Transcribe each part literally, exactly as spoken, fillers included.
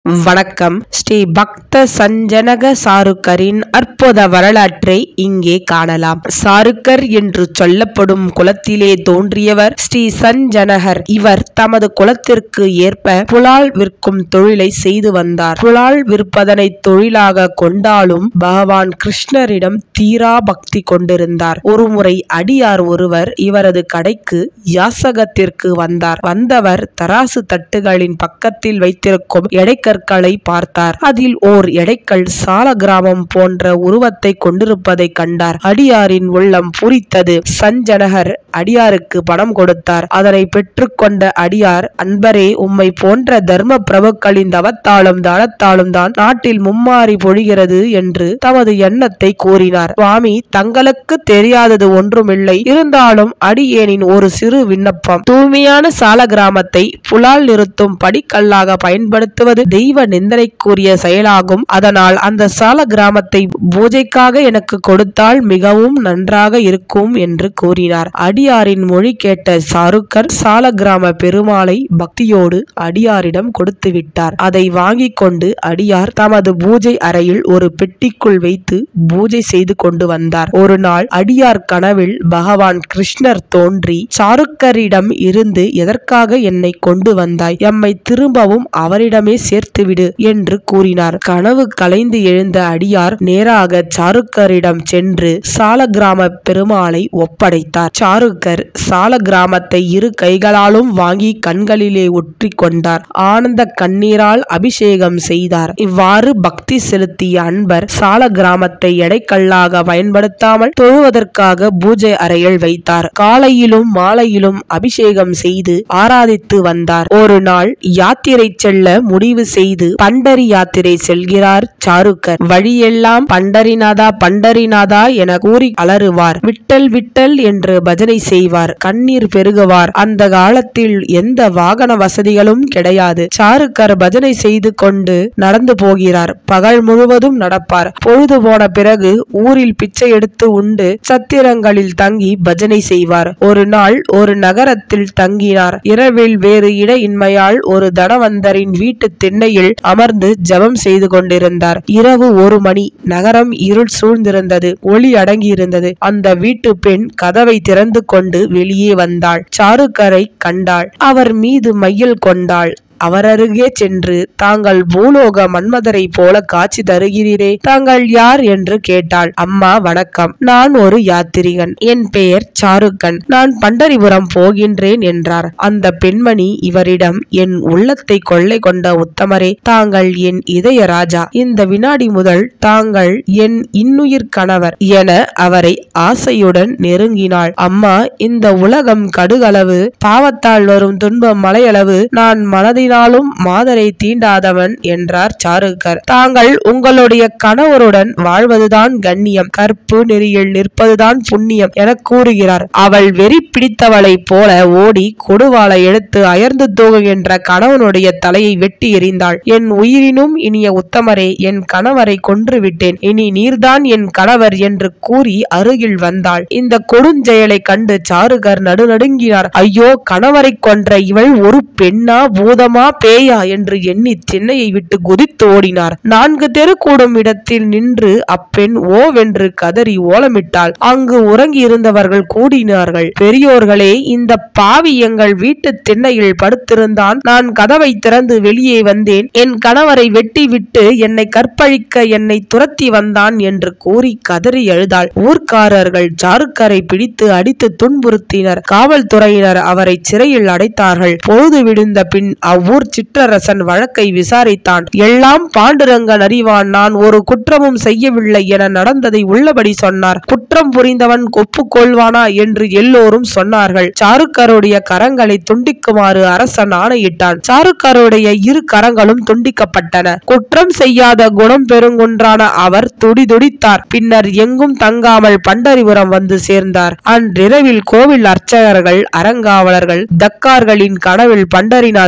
வணக்கம். ஸ்ரீ பக்த சஞ்சனக சாருக்கரின் அற்புத வரலாற்றை இங்கே காணலாம். சாருக்கர் என்று சொல்லப்படும் குலத்திலே தோன்றியவர் ஸ்ரீ சஞ்சனகர். இவர் தமது குலத்திற்கு ஏற்ப புலால் விற்கும் தொழிலை செய்து வந்தார். புலால் விற்பதனை தொழிலாக கொண்டாலும் பகவான் கிருஷ்ணரிடம் தீரா பக்தி கொண்டிருந்தார். ஒருமுறை அடியார் ஒருவர் இவரது கடைக்கு யாசகத்திற்கு வந்தார். வந்தவர் தராசு தட்டுகளின் பக்கத்தில் வைத்திருக்கும் எடைக்க கற்களை பார்த்தார். அதில் ஓர் எடைக்கல் சால கிராமம் போன்ற உருவத்தை கொண்டிருப்பதை கண்டார். அடியாரின் உள்ளம் பூரித்தது. சஞ்சனகர் அடியாருக்கு பணம் கொடுத்தார். அதனை பெற்றுக்கொண்ட அடியார், அன்பரே, உம்மை போன்ற தர்ம பிரபுக்களின் தவத்தாலும் தானத்தாலும் தான் நாட்டில் மும்மாறி பொழிகிறது என்று தமது எண்ணத்தை கூறினார். சுவாமி, தங்களுக்கு தெரியாதது ஒன்றுமில்லை. இருந்தாலும் அடியேனின் ஒரு சிறு விண்ணப்பம். தூய்மையான சால கிராமத்தை புலால் நிறுத்தும் படிக்கல்லாக பயன்படுத்துவது தெய்வ நிந்தனைக்குரிய செயலாகும். அதனால் அந்த சால கிராமத்தை பூஜைக்காக எனக்கு கொடுத்தால் மிகவும் நன்றாக இருக்கும் என்று கூறினார். அடியாரின் மொழி கேட்ட சாருக்கர் சால கிராம பெருமாளை பக்தியோடு அடியாரிடம் கொடுத்து விட்டார். அதை வாங்கிக் கொண்டு அடியார் தமது பூஜை அறையில் ஒரு பெட்டிக்குள் வைத்து பூஜை செய்து கொண்டு வந்தார். ஒரு நாள் அடியார் கனவில் பகவான் கிருஷ்ணர் தோன்றி, சாருக்கரிடம் இருந்து எதற்காக என்னை கொண்டு வந்தாய்? எம்மை திரும்பவும் அவரிடமே சேர்த்து விடு என்று கூறினார். கனவு கலைந்து எழுந்த அடியார் நேராக சாருக்கரிடம் சென்று சால கிராம பெருமாளை ஒப்படைத்தார். சாருக்கர் சால கிராமத்தை இரு கைகளாலும் வாங்கி கண்களிலே ஒற்றி கொண்டார். ஆனந்த கண்ணீரால் அபிஷேகம் செய்தார். இவ்வாறு பக்தி செலுத்திய அன்பர் சால கிராமத்தை எடைக்கல்லாக பயன்படுத்தாமல் தொழுவதற்காக பூஜை அறையில் வைத்தார். காலையிலும் மாலையிலும் அபிஷேகம் செய்து ஆராதித்து வந்தார். ஒரு நாள் யாத்திரை செல்ல முடிவு செய்து பண்டரி யாத்திரை செல்கிறார் சாருக்கர். வழியெல்லாம் பண்டரிநாதா பண்டரிநாதா என கூறி அலறுவார். விட்டல் விட்டல் என்று பஜனை செய்வார். கண்ணீர் பெருகுவார். அந்த காலத்தில் எந்த வாகன வசதிகளும் கிடையாது. சாருக்கர் பஜனை செய்து கொண்டு நடந்து போகிறார். பகல் முழுவதும் நடப்பார். பொழுது போன பிறகு ஊரில் பிச்சை எடுத்து உண்டு சத்திரங்களில் தங்கி பஜனை செய்வார். ஒரு நாள் ஒரு நகரத்தில் தங்கினார். இரவில் வேறு இட இன்மையால் ஒரு தனவந்தரின் வீட்டு திண்ணையில் அமர்ந்து ஜபம் செய்து கொண்டிருந்தார். இரவு ஒரு மணி. நகரம் இருள் சூழ்ந்திருந்தது. ஒளி அடங்கியிருந்தது. அந்த வீட்டு பெண் கதவை திறந்து கொண்டு வெளியே வந்தாள். சாருக்கரை கண்டாள். அவர் மீது மையல் கொண்டாள். அவர் அருகே சென்று, தாங்கள் பூலோக மன்மதரை போல காட்சி தருகிறீரே, தாங்கள் யார் என்று கேட்டாள். அம்மா வணக்கம், நான் ஒரு யாத்திரிகன். என் பெயர் சாருக்கன். நான் பண்டரிபுரம் போகின்றேன் என்றார். அந்த பெண்மணி இவரிடம், என் உள்ளத்தை கொள்ளை கொண்ட உத்தமரே, தாங்கள் என் இதய ராஜா. இந்த வினாடி முதல் தாங்கள் என் இன்னுயிர் கணவர் என அவரை ஆசையுடன் நெருங்கினாள். அம்மா, இந்த உலகம் கடுகளவு, பாவத்தால் வரும் துன்பம் மலையளவு. நான் மனதில் மாதரை தீண்டாதவன் என்றார் சாருக்கர். தாங்கள் உங்களுடைய கணவருடன் வாழ்வதுதான் கண்ணியம், கற்பு நெறியில் நிற்பதுதான் புண்ணியம் என கூறுகிறார். அவள் வெறி பிடித்தவளை போல ஓடி கொடுவாளை எடுத்து அயர்ந்து தூங்குகின்ற கணவனுடைய தலையை வெட்டி எறிந்தாள். என் உயிரினும் இனிய உத்தமரே, என் கணவரை கொன்று விட்டேன். இனி நீர்தான் என் கணவர் என்று கூறி அருகில் வந்தாள். இந்த கொடுஞ்செயலை கண்டு சாருக்கர் நடுநடுங்கினார். ஐயோ, கணவரை கொன்ற இவள் ஒரு பெண்ணா பூதமா பேயா என்று எண்ணி திண்ணையை விட்டு குதித்து ஓடினார். நான்கு தெரு கூடும் இடத்தில் நின்று அப்பெண் ஓவென்று கதறி ஓலமிட்டாள். அங்கு உறங்கி இருந்தவர்கள் கூடினார்கள். பெரியோர்களே, இந்த பாவி எங்கள் வீட்டு திண்ணையில் படுத்திருந்தான். நான் கதவை திறந்து வெளியே வந்தேன். என் கணவரை வெட்டி விட்டு என்னை கற்பழிக்க என்னை துரத்தி வந்தான் என்று கூறி கதறி எழுதாள். ஊர்க்காரர்கள் சாருக்கரை பிடித்து அடித்து துன்புறுத்தினர். காவல்துறையினர் அவரை சிறையில் அடைத்தார்கள். பொழுது விடுந்த பின் அவ்வூர் சிற்றரசன் வழக்கை விசாரித்தான். எல்லாம் பாண்டுரங்கன் அறிவான். நான் ஒரு குற்றமும் செய்யவில்லை என நடந்ததை உள்ளபடி சொன்னார். குற்றம் புரிந்தவன் ஒப்புக்கொள்வானா என்று எல்லோரும் சொன்னார்கள். சாருக்கருடைய கரங்களை துண்டிக்குமாறு அரசன் ஆணையிட்டான். சாருக்கருடைய இரு கரங்களும் துண்டிக்கப்பட்டன. குற்றம் செய்யாத குணம் பெருங்குன்றான அவர் துடிதுடித்தார். பின்னர் எங்கும் தங்காமல் பண்டரிபுரம் வந்து சேர்ந்தார். அன்றிரவில் கோவில் அர்ச்சகர்கள், அறங்காவலர்கள், தக்கார்களின் கனவில் பண்டரிநாதர் தோன்றி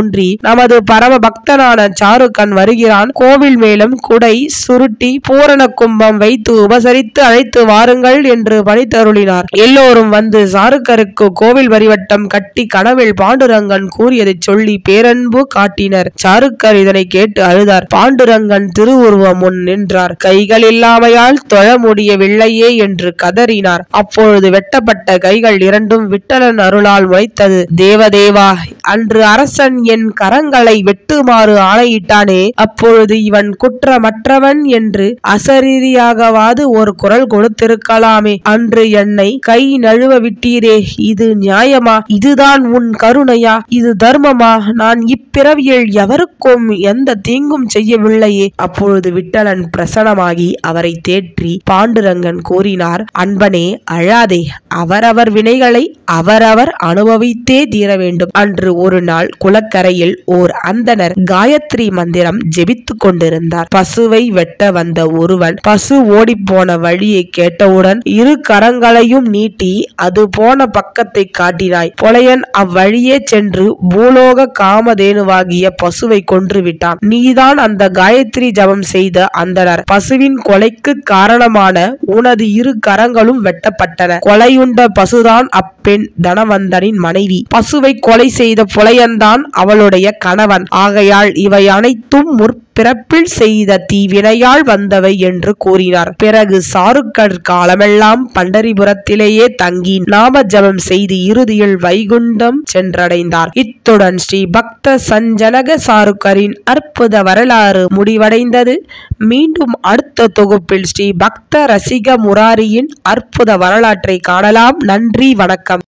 தோன்றி நமது பரம பக்தனான சாருக்கன் வருகிறான், கோவில் மேலும் குடை சுருட்டி பூரண கும்பம் வைத்து உபசரித்து அழைத்து வாருங்கள் என்று பணித்தருளினார். எல்லோரும் வந்து சாருக்கருக்கு கோவில் வரிவட்டம் கட்டி கனவில் பாண்டுரங்கன் கூறியதை சொல்லி பேரன்பு காட்டினர். சாருக்கர் இதனை கேட்டு அழுதார். பாண்டுரங்கன் திருவுருவம் முன் நின்றார். கைகள் இல்லாமையால் தொழ முடியவில்லையே என்று கதறினார். அப்பொழுது வெட்டப்பட்ட கைகள் இரண்டும் விட்டலன் அருளால் முளைத்தது. தேவதேவா, அன்று அரசன் என் கரங்களை வெட்டுமாறு ஆணையிட்டானே, அப்பொழுது இவன் குற்றமற்றவன் என்று அசரீரியாகவாது ஒரு குரல் கொடுத்திருக்கலாமே. அன்று என்னை கை நழுவ விட்டீரே, இது நியாயமா? இதுதான் உன் கருணையா? இது தர்மமா? நான் இப்பிறவியில் எவருக்கும் எந்த தீங்கும் செய்யவில்லையே. அப்பொழுது விட்டலன் பிரசனமாகி அவரை தேற்றி பாண்டுரங்கன் கூறினார், அன்பனே, அழாதே. அவரவர் வினைகளை அவரவர் அனுபவித்தே தீர வேண்டும். அன்று ஒரு நாள் குளக்கரையில் ஓர் அந்தனர் காயத்ரி மந்திரம் ஜெபித்து கொண்டிருந்தார். பசுவை வெட்ட வந்த ஒருவன் பசு ஓடிப்போன வழியை கேட்டவுடன் இரு கரங்களையும் நீட்டி அது போன பக்கத்தை காட்டினாய். பொலையன் அவ்வழியே சென்று பூலோக காமதேனுவாகிய பசுவை கொன்று விட்டான். நீதான் அந்த காயத்ரி ஜபம் செய்த அந்தனர். பசுவின் கொலைக்கு காரணமான உனது இரு கரங்களும் வெட்டப்பட்டன. கொலையுண்ட பசுதான் அப்பெண் தனவந்தனின் மனைவி. பசுவை கொலை செய்த புலையன்தான் அவளுடைய கணவன். ஆகையால் இவை அனைத்தும் முற்பிறப்பில் செய்த தீவினையால் வந்தவை என்று கூறினார். பிறகு சாருக்கர் காலமெல்லாம் பண்டரிபுரத்திலேயே தங்கி நாம ஜபம் செய்து இறுதியில் வைகுண்டம் சென்றடைந்தார். இத்துடன் ஸ்ரீ பக்த சஞ்சனக சாருக்கரின் அற்புத வரலாறு முடிவடைந்தது. மீண்டும் அடுத்த தொகுப்பில் ஸ்ரீ பக்த ரசிக முராரியின் அற்புத வரலாற்றை காணலாம். நன்றி, வணக்கம்.